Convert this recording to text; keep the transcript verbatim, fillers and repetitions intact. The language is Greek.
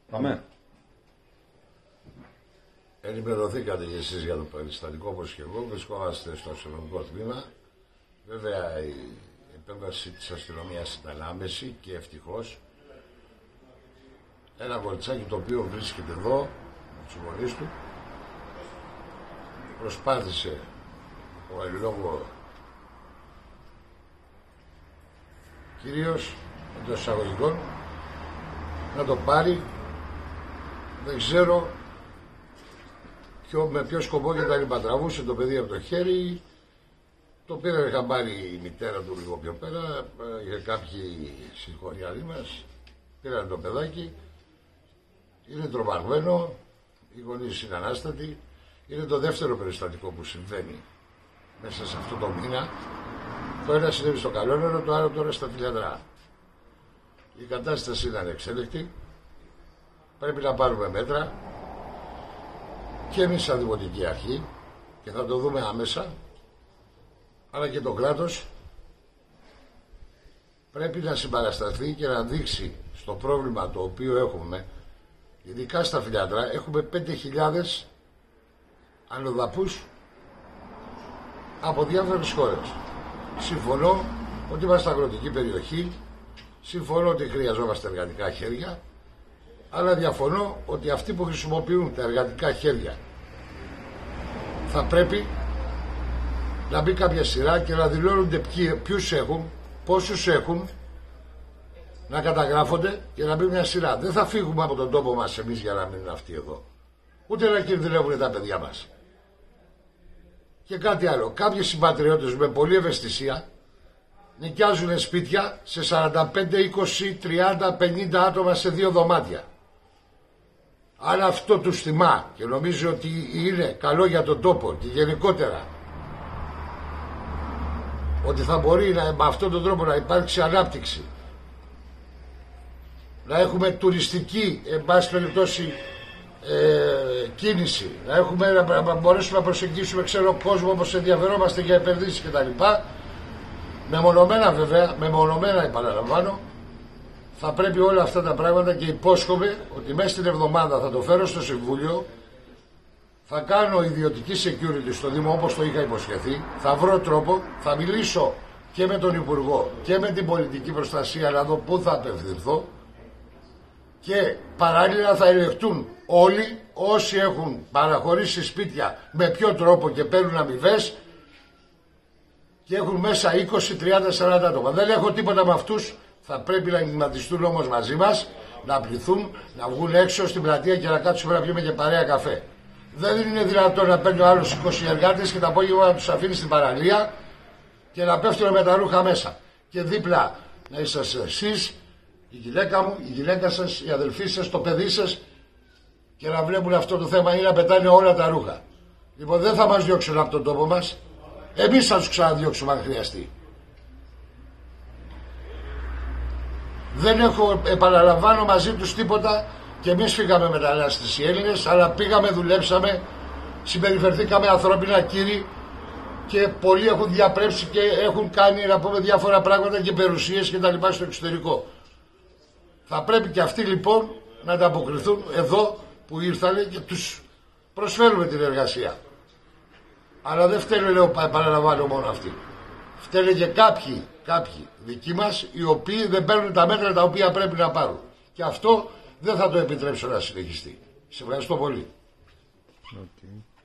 Πάμε. Ενημερωθήκατε και εσείς για το περιστατικό όπως και εγώ. Βρισκόμαστε στο αστυνομικό τμήμα. Βέβαια η επέμβαση της αστυνομίας ήταν άμεση και ευτυχώς. Ένα κοριτσάκι το οποίο βρίσκεται εδώ με τους γονείς του προσπάθησε ο εν λόγω κυρίως εντός εισαγωγικών να το πάρει, δεν ξέρω ποιο, με ποιο σκοπό και τα λοιπά. Τραβούσε το παιδί από το χέρι, το πήρε χαμπάρι η μητέρα του λίγο πιο πέρα, είχε κάποιοι συγχωριάδοι μας, πήραν το παιδάκι, είναι τρομαγμένο, οι γονείς είναι ανάστατοι. Είναι το δεύτερο περιστατικό που συμβαίνει μέσα σε αυτό το μήνα. Το ένα συνέβη στο Καλόνερο, το άλλο τώρα στα Φιλιανδρά. Η κατάσταση είναι ανεξέλεκτη. Πρέπει να πάρουμε μέτρα και εμείς σαν Δημοτική Αρχή, και θα το δούμε άμεσα, αλλά και το κράτος πρέπει να συμπαρασταθεί και να δείξει στο πρόβλημα το οποίο έχουμε. Ειδικά στα Φιλιανδρά έχουμε πέντε χιλιάδες αλλοδαπούς από διάφορες χώρες. Συμφωνώ ότι είμαστε αγροτική περιοχή, συμφωνώ ότι χρειαζόμαστε εργατικά χέρια, αλλά διαφωνώ ότι αυτοί που χρησιμοποιούν τα εργατικά χέρια θα πρέπει να μπει κάποια σειρά και να δηλώνονται ποιους έχουν, πόσους έχουν, να καταγράφονται και να μπει μια σειρά. Δεν θα φύγουμε από τον τόπο μας εμείς για να μείνουν αυτοί εδώ. Ούτε να κινδυνεύουν τα παιδιά μας. Και κάτι άλλο. Κάποιοι συμπατριώτες με πολλή ευαισθησία νοικιάζουν σπίτια σε σαράντα πέντε, είκοσι, τριάντα, πενήντα άτομα σε δύο δωμάτια. Αν αυτό τους θυμά και νομίζει ότι είναι καλό για τον τόπο και γενικότερα ότι θα μπορεί να, με αυτόν τον τρόπο να υπάρξει ανάπτυξη, να έχουμε τουριστική, εν πάση περιπτώσει, ε, κίνηση, να, έχουμε, να, να μπορέσουμε να προσεγγίσουμε ξέρω κόσμο όπως ενδιαφερόμαστε για επενδύσεις κτλ. Μεμονωμένα βέβαια, μεμονωμένα επαναλαμβάνω, θα πρέπει όλα αυτά τα πράγματα, και υπόσχομαι ότι μέσα στην εβδομάδα θα το φέρω στο Συμβούλιο, θα κάνω ιδιωτική security στο Δήμο όπως το είχα υποσχεθεί, θα βρω τρόπο, θα μιλήσω και με τον Υπουργό και με την πολιτική προστασία να δω πού θα απευθυνθώ, και παράλληλα θα ελεγχτούν όλοι όσοι έχουν παραχωρήσει σπίτια με ποιο τρόπο και παίρνουν αμοιβές και έχουν μέσα είκοσι, τριάντα, σαράντα άτομα. Δεν έχω τίποτα με αυτούς, θα πρέπει να εγκληματιστούν όμως μαζί μας, να πληθούν, να βγουν έξω στην πλατεία και να κάτσουμε να πιούμε και παρέα καφέ. Δεν είναι δυνατόν να παίρνει ο άλλος είκοσι εργάτες και το απόγευμα να τους αφήνει στην παραλία και να πέφτουν με τα ρούχα μέσα. Και δίπλα να είσαστε εσείς, η γυναίκα μου, η γυναίκα σας, η αδελφή σας, το παιδί σας, και να βλέπουν αυτό το θέμα ή να πετάνε όλα τα ρούχα. Λοιπόν, δεν θα μας διώξουν από τον τόπο μας. Εμείς θα τους ξαναδιώξουμε αν χρειαστεί. Δεν έχω, επαναλαμβάνω, μαζί τους τίποτα, και εμείς φύγαμε μετανάστες οι Έλληνες, αλλά πήγαμε, δουλέψαμε, συμπεριφερθήκαμε ανθρώπινα, κύριοι, και πολλοί έχουν διαπρέψει και έχουν κάνει, να πούμε, διάφορα πράγματα και περιουσίες και τα λοιπά στο εξωτερικό. Θα πρέπει και αυτοί λοιπόν να ανταποκριθούν εδώ που ήρθανε και τους προσφέρουμε την εργασία. Αλλά δεν φταίνε, λέω, παραλαμβάνω, μόνο αυτοί. Φταίνε και κάποιοι, κάποιοι δικοί μας, οι οποίοι δεν παίρνουν τα μέτρα τα οποία πρέπει να πάρουν. Και αυτό δεν θα το επιτρέψω να συνεχιστεί. Σε ευχαριστώ πολύ. Okay.